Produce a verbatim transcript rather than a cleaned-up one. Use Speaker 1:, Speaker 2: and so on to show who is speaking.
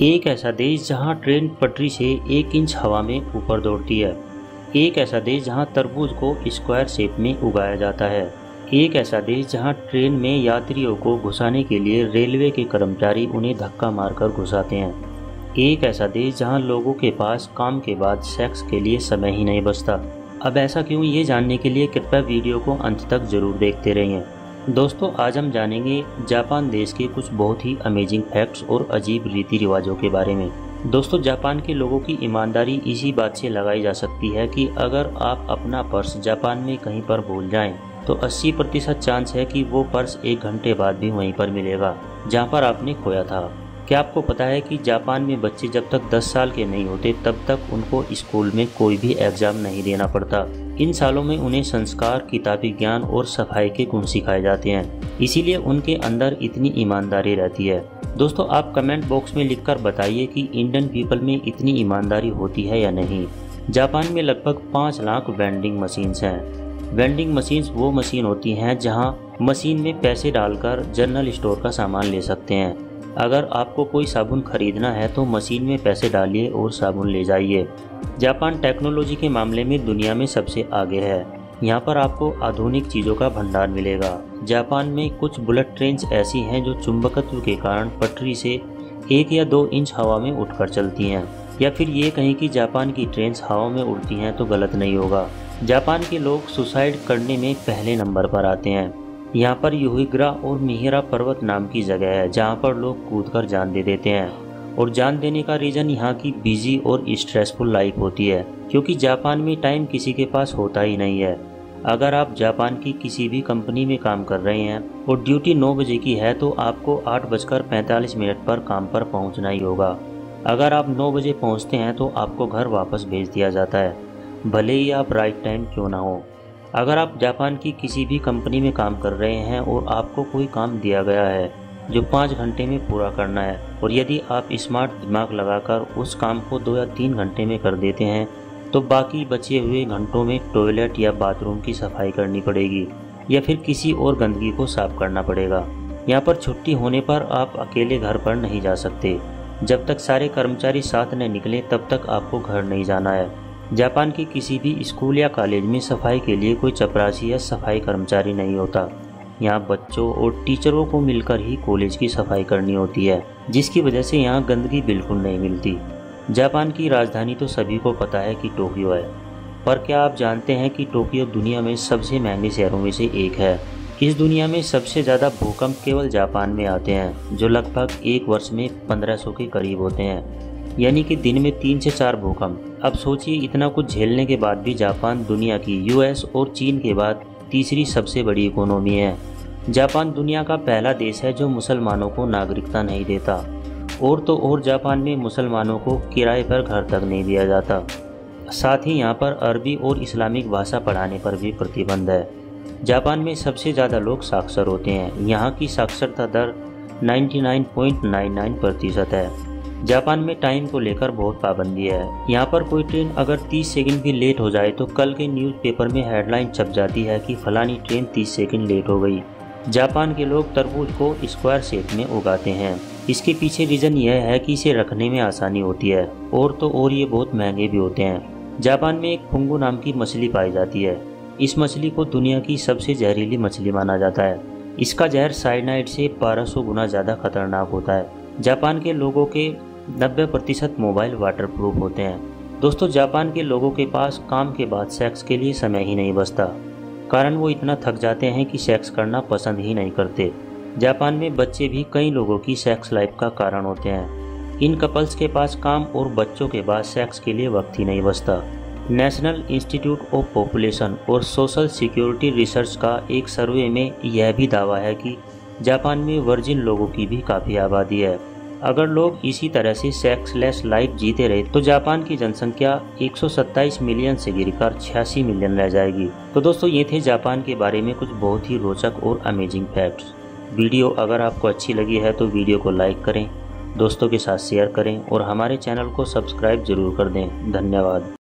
Speaker 1: एक ऐसा देश जहां ट्रेन पटरी से एक इंच हवा में ऊपर दौड़ती है। एक ऐसा देश जहां तरबूज को स्क्वायर शेप में उगाया जाता है। एक ऐसा देश जहां ट्रेन में यात्रियों को घुसाने के लिए रेलवे के कर्मचारी उन्हें धक्का मारकर घुसाते हैं। एक ऐसा देश जहां लोगों के पास काम के बाद सेक्स के लिए समय ही नहीं बचता। अब ऐसा क्यों, ये जानने के लिए कृपया वीडियो को अंत तक जरूर देखते रहिए। दोस्तों, आज हम जानेंगे जापान देश के कुछ बहुत ही अमेजिंग फैक्ट्स और अजीब रीति रिवाजों के बारे में। दोस्तों, जापान के लोगों की ईमानदारी इसी बात से लगाई जा सकती है कि अगर आप अपना पर्स जापान में कहीं पर भूल जाएं, तो अस्सी प्रतिशत चांस है कि वो पर्स एक घंटे बाद भी वहीं पर मिलेगा जहां पर आपने खोया था। क्या आपको पता है कि जापान में बच्चे जब तक दस साल के नहीं होते तब तक उनको स्कूल में कोई भी एग्जाम नहीं देना पड़ता। इन सालों में उन्हें संस्कार, किताबी ज्ञान और सफाई के गुण सिखाए जाते हैं, इसीलिए उनके अंदर इतनी ईमानदारी रहती है। दोस्तों, आप कमेंट बॉक्स में लिखकर बताइए कि इंडियन पीपल में इतनी ईमानदारी होती है या नहीं। जापान में लगभग पाँच लाख वेंडिंग मशीन्स हैं। वेंडिंग मशीन्स वो मशीन होती हैं जहां मशीन में पैसे डालकर जनरल स्टोर का सामान ले सकते हैं। अगर आपको कोई साबुन खरीदना है तो मशीन में पैसे डालिए और साबुन ले जाइए। जापान टेक्नोलॉजी के मामले में दुनिया में सबसे आगे है। यहाँ पर आपको आधुनिक चीज़ों का भंडार मिलेगा। जापान में कुछ बुलेट ट्रेन्स ऐसी हैं जो चुंबकत्व के कारण पटरी से एक या दो इंच हवा में उठकर चलती हैं। या फिर ये कहें कि जापान की ट्रेन्स हवा में उड़ती हैं तो गलत नहीं होगा। जापान के लोग सुसाइड करने में पहले नंबर पर आते हैं। यहाँ पर युहिग्रा और मिहिरा पर्वत नाम की जगह है जहाँ पर लोग कूदकर जान दे देते हैं। और जान देने का रीज़न यहाँ की बिजी और स्ट्रेसफुल लाइफ होती है, क्योंकि जापान में टाइम किसी के पास होता ही नहीं है। अगर आप जापान की किसी भी कंपनी में काम कर रहे हैं और ड्यूटी नौ बजे की है तो आपको आठ बजकर पैंतालीस मिनट पर काम पर पहुँचना ही होगा। अगर आप नौ बजे पहुँचते हैं तो आपको घर वापस भेज दिया जाता है, भले ही आप राइट टाइम क्यों ना हो। अगर आप जापान की किसी भी कंपनी में काम कर रहे हैं और आपको कोई काम दिया गया है जो पाँच घंटे में पूरा करना है, और यदि आप स्मार्ट दिमाग लगाकर उस काम को दो या तीन घंटे में कर देते हैं, तो बाकी बचे हुए घंटों में टॉयलेट या बाथरूम की सफाई करनी पड़ेगी या फिर किसी और गंदगी को साफ करना पड़ेगा। यहाँ पर छुट्टी होने पर आप अकेले घर पर नहीं जा सकते। जब तक सारे कर्मचारी साथ न निकले तब तक आपको घर नहीं जाना है। जापान के किसी भी स्कूल या कॉलेज में सफाई के लिए कोई चपरासी या सफाई कर्मचारी नहीं होता। यहाँ बच्चों और टीचरों को मिलकर ही कॉलेज की सफाई करनी होती है, जिसकी वजह से यहाँ गंदगी बिल्कुल नहीं मिलती। जापान की राजधानी तो सभी को पता है कि टोक्यो है, पर क्या आप जानते हैं कि टोक्यो दुनिया में सबसे महंगे शहरों में से एक है। इस दुनिया में सबसे ज़्यादा भूकंप केवल जापान में आते हैं, जो लगभग एक वर्ष में पंद्रह सौ के करीब होते हैं, यानी कि दिन में तीन से चार भूकंप। अब सोचिए, इतना कुछ झेलने के बाद भी जापान दुनिया की यूएस और चीन के बाद तीसरी सबसे बड़ी इकोनॉमी है। जापान दुनिया का पहला देश है जो मुसलमानों को नागरिकता नहीं देता, और तो और जापान में मुसलमानों को किराए पर घर तक नहीं दिया जाता। साथ ही यहाँ पर अरबी और इस्लामिक भाषा पढ़ाने पर भी प्रतिबंध है। जापान में सबसे ज़्यादा लोग साक्षर होते हैं। यहाँ की साक्षरता दर निन्यानवे पॉइंट नौ नौ प्रतिशत है। जापान में टाइम को लेकर बहुत पाबंदी है। यहाँ पर कोई ट्रेन अगर तीस सेकंड भी लेट हो जाए तो कल के न्यूज़पेपर में हेडलाइन छप जाती है कि फलानी ट्रेन तीस सेकंड लेट हो गई। जापान के लोग तरबूज को स्क्वायर शेप में उगाते हैं। इसके पीछे रीज़न यह है कि इसे रखने में आसानी होती है, और तो और ये बहुत महंगे भी होते हैं। जापान में एक फुंगू नाम की मछली पाई जाती है। इस मछली को दुनिया की सबसे जहरीली मछली माना जाता है। इसका जहर साइनाइड से बारह सौ गुना ज़्यादा खतरनाक होता है। जापान के लोगों के नब्बे प्रतिशत मोबाइल वाटरप्रूफ होते हैं। दोस्तों, जापान के लोगों के पास काम के बाद सेक्स के लिए समय ही नहीं बचता, कारण वो इतना थक जाते हैं कि सेक्स करना पसंद ही नहीं करते। जापान में बच्चे भी कई लोगों की सेक्स लाइफ का कारण होते हैं। इन कपल्स के पास काम और बच्चों के बाद सेक्स के लिए वक्त ही नहीं बचता। नेशनल इंस्टीट्यूट ऑफ पॉपुलेशन और सोशल सिक्योरिटी रिसर्च का एक सर्वे में यह भी दावा है कि जापान में वर्जिन लोगों की भी काफ़ी आबादी है। अगर लोग इसी तरह से सेक्सलेस लाइफ जीते रहे तो जापान की जनसंख्या एक सौ सत्ताईस मिलियन से गिरकर छियासी मिलियन रह जाएगी। तो दोस्तों, ये थे जापान के बारे में कुछ बहुत ही रोचक और अमेजिंग फैक्ट्स। वीडियो अगर आपको अच्छी लगी है तो वीडियो को लाइक करें, दोस्तों के साथ शेयर करें और हमारे चैनल को सब्सक्राइब जरूर कर दें। धन्यवाद।